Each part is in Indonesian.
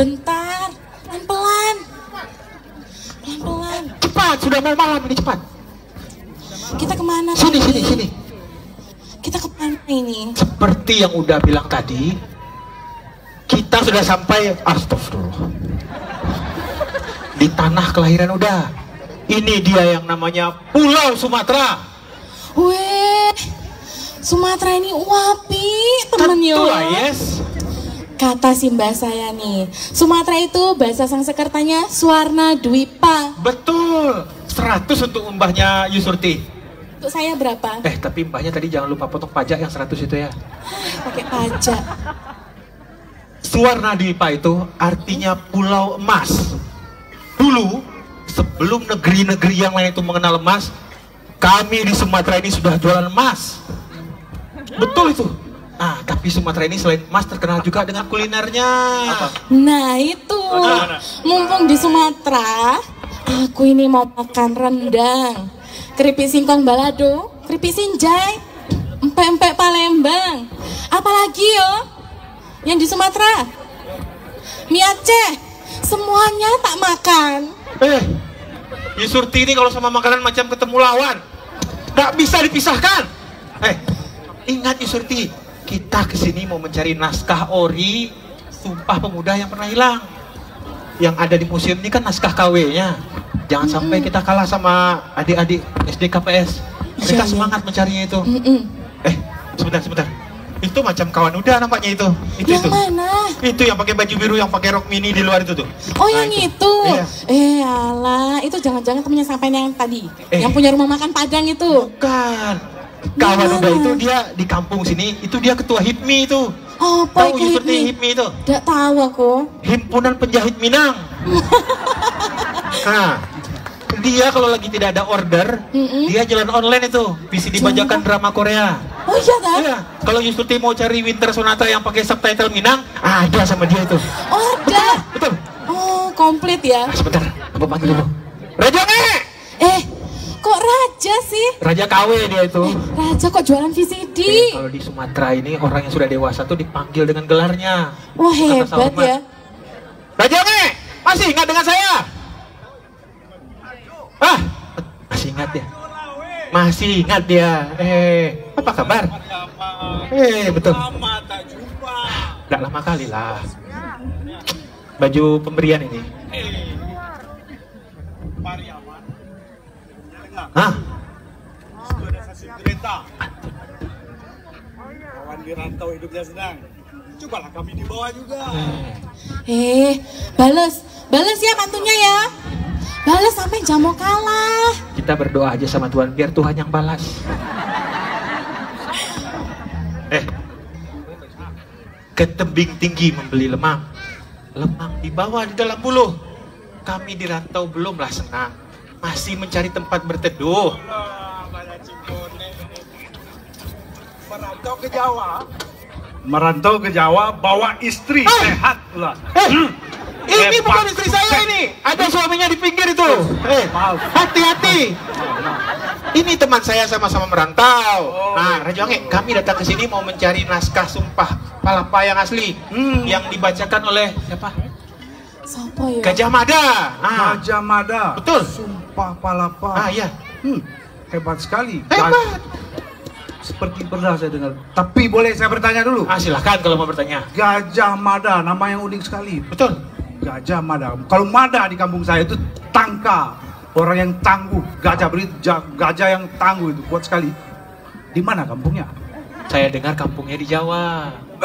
bentar. Pelan-pelan. Pelan-pelan. Cepat, sudah mau malam ini, cepat. Kita kemana? Sini, tadi? sini. Kita kemana ini? Seperti yang udah bilang tadi, kita sudah sampai, astagfirullah, di tanah kelahiran udah. Ini dia yang namanya Pulau Sumatera. Weh, Sumatera ini wapi temen yo. Tentu lah, yes. Kata si mbak saya nih, Sumatera itu bahasa Sanskertanya Swarna Dwipa. Betul, 100 untuk mbahnya Yusurti. Untuk saya berapa? Tapi mbahnya tadi jangan lupa potong pajak yang 100 itu ya. Pakai pajak. Swarna Dwipa itu artinya pulau emas. Dulu, sebelum negeri-negeri yang lain itu mengenal emas, kami di Sumatera ini sudah jualan emas. Betul itu. Nah, tapi Sumatera ini selain emas terkenal juga dengan kulinernya. Nah itu, mumpung di Sumatera, aku ini mau makan rendang, keripik singkong balado, keripik sinjai, empek-empek Palembang. Apalagi yo, yang di Sumatera, mie Aceh, semuanya tak makan. Yusurti ini kalau sama makanan macam ketemu lawan, gak bisa dipisahkan. Ingat Yusurti, kita kesini mau mencari naskah ori Sumpah Pemuda yang pernah hilang. Yang ada di museum ini kan naskah KW-nya. Jangan sampai kita kalah sama adik-adik SD KPS. Mereka semangat mencarinya itu. Sebentar. Itu macam kawan udah nampaknya itu. Yang mana? Itu yang pakai baju biru, yang pakai rok mini di luar itu tuh. Oh, yang itu. Iya. Alah, itu jangan-jangan temennya sampean yang tadi, yang punya rumah makan Padang itu. Bukan. Kawan udah itu dia di kampung sini, itu dia ketua HIPMI itu. Oh, tahu seperti HIPMI itu? Tidak tahu aku. Himpunan Penjahit Minang. Nah, dia kalau lagi tidak ada order, dia jalan online itu, bisa dibajakan drama Korea. Oh iya kan? Iya. Kalau Yusurti mau cari Winter Sonata yang pakai subtitle Minang, ada sama dia itu. Oh, ada. Betul. Oh, komplit ya. Sebentar, aku panggil dulu. Raja kok Raja sih? Raja KW dia itu. Raja kok jualan VCD? Kalau di Sumatera ini orang yang sudah dewasa tuh dipanggil dengan gelarnya. Wah, hebat ya. Raja masih ingat dengan saya? Masih ingat ya? Masih ingat dia. Apa kabar? Betul. Lama tak jumpa. Gak lama kali lah. Baju pemberian ini. Pariaman. Hah? Sudah saksi kereta. Kawan di rantau hidupnya senang. Cobalah kami di bawah juga. Balas ya mantunya ya. Balas sampai jam mau kalah. Kita berdoa aja sama Tuhan biar Tuhan yang balas. Ke tebing tinggi membeli lemang. Lemang dibawa di dalam buluh. Kami di rantau belumlah senang. Masih mencari tempat berteduh. Merantau ke Jawa bawa istri sehat pula. Ini bukan istri saya ini. Ada suaminya di pinggir itu. Hati-hati. Ini teman saya sama-sama merantau. Nah, Raja Wangi, kami datang ke sini mau mencari naskah Sumpah Palapa yang asli, yang dibacakan oleh siapa? Siapa ya? Gajah Mada. Gajah Mada. Betul. Sumpah Palapa. Iya. Hebat sekali. Hebat. Seperti pernah saya dengar. Tapi boleh saya bertanya dulu? Silahkan kalau mau bertanya. Gajah Mada, nama yang unik sekali. Betul. Gajah Mada. Kalau Mada di kampung saya itu tangka, orang yang tangguh. Gajah yang tangguh itu kuat sekali. Di mana kampungnya? Saya dengar kampungnya di Jawa.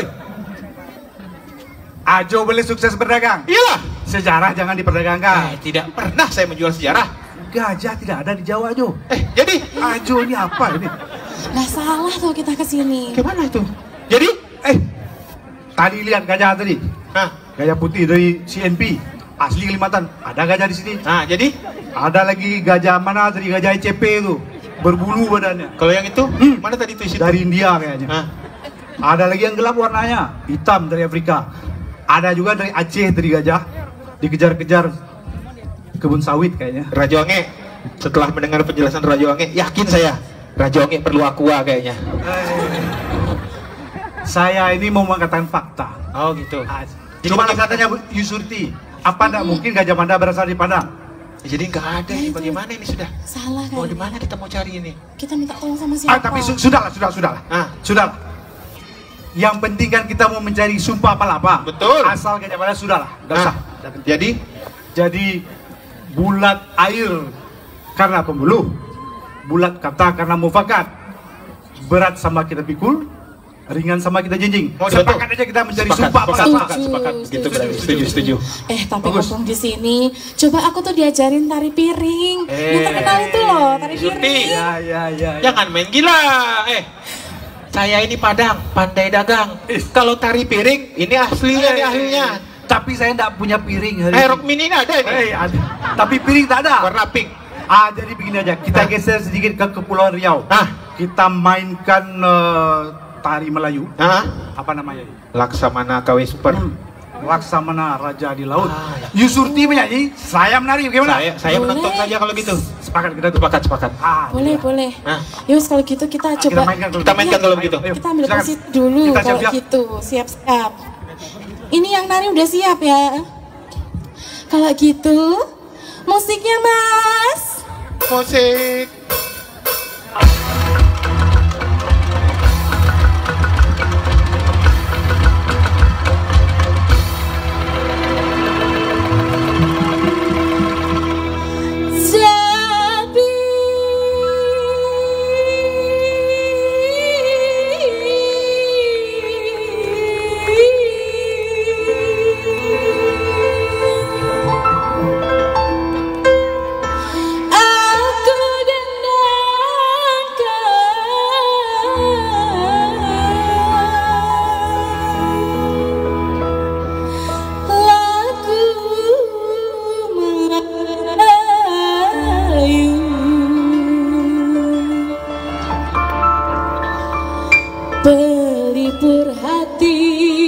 Ajo boleh sukses berdagang. Iyalah. Sejarah jangan diperdagangkan. Tidak pernah saya menjual sejarah. Gajah tidak ada di Jawa, Ajo. Jadi Ajo ini apa ini? Nggak salah tuh kita kesini. Gimana itu? Jadi? Tadi lihat gajah tadi. Gajah putih dari CNP. Asli Kalimantan. Ada gajah di sini. Jadi? Ada lagi gajah mana tadi? Gajah ICP itu. Berbulu badannya. Kalau yang itu? Mana tadi itu? Dari India kayaknya. Ada lagi yang gelap warnanya. Hitam dari Afrika. Ada juga dari Aceh tadi gajah. Dikejar-kejar kebun sawit kayaknya. Raja Wangi, setelah mendengar penjelasan Raja Wangi, yakin saya Raja Wangi perlu aqua kayaknya. Saya ini mau mengatakan fakta. Oh gitu. Jadi Coba bagaimana? katanya Yusurti, apa enggak mungkin Gajah Mada berasal di Padang? Jadi nggak ada nih, bagaimana ini sudah? Salah Mau kan? di mana kita mau cari ini? Kita minta tolong sama siapa? Tapi sudahlah. Ah. Sudahlah. Yang penting kan kita mau mencari sumpah palapa. Betul. Asal Gajah Mada sudahlah, enggak usah. Jadi Bulat air karena pembuluh, bulat kata karena mufakat, berat sama kita pikul, ringan sama kita jinjing. Mau dibantu? Sepakat aja kita mencari Sepakat, sumpah sepakat, palapa. sepakat, sepakat. Gitu Setuju, berarti. Setuju. Tapi Bagus. ngomong di sini, coba aku tuh diajarin tari piring. Yang terkenal itu loh, tari Surti. piring. Ya. Jangan main gila. Saya ini Padang, pandai dagang. Kalau tari piring, ini aslinya, ini ahlinya. Tapi saya enggak punya piring hari ini. Rock mini ini ada ini. Ada. Tapi piring tak ada. Warna pink. Jadi begini aja, kita geser sedikit ke Kepulauan Riau. Kita mainkan tari Melayu. Apa namanya? Laksamana KW Super. Laksamana Raja di Laut. Ya. Yusurti menyanyi, saya menari. Gimana? Saya Boleh. menonton saja kalau gitu. Sepakat kita tuh. Sepakat. Boleh. Nah. Yus kalau gitu kita Kita coba. mainkan dulu. Kita mainkan kalau begitu. Ayo, Kita ambil silakan. posisi dulu Kita kalau siap-siap. gitu. Siap-siap. Ini yang nari udah siap ya. Kalau gitu, musiknya Mas. Musik. Sabi aku dendangkan lagu Melayu pelipur hati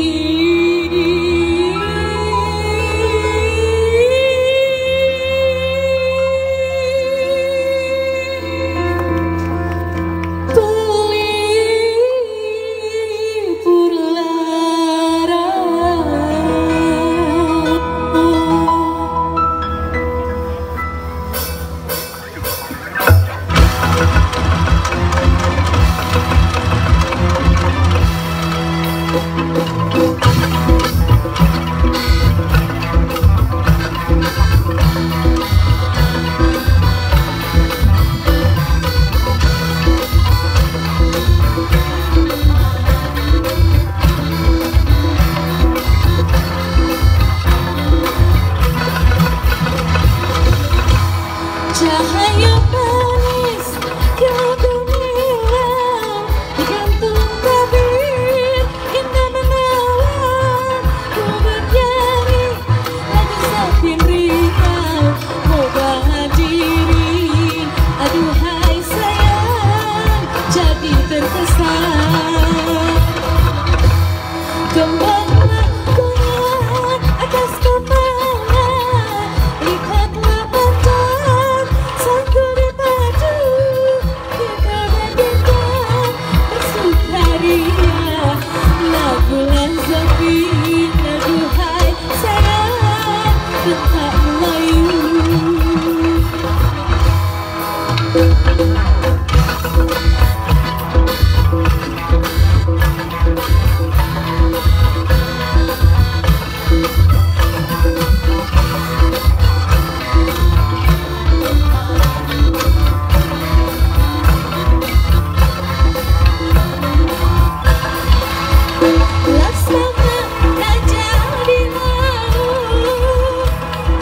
pelipur lara cahaya manis kegemilang digantung tabir indah menawan ku bernyanyi lagu Sapin Riau mau diri aduhai sayang jadi terkesan kembanglah goyang atas kepala lihatlah panjang sangku di padu kita berdendam bersukaria lagu Lanzapin aduhai sayang bentak Melayu. Laksana Raja di Laut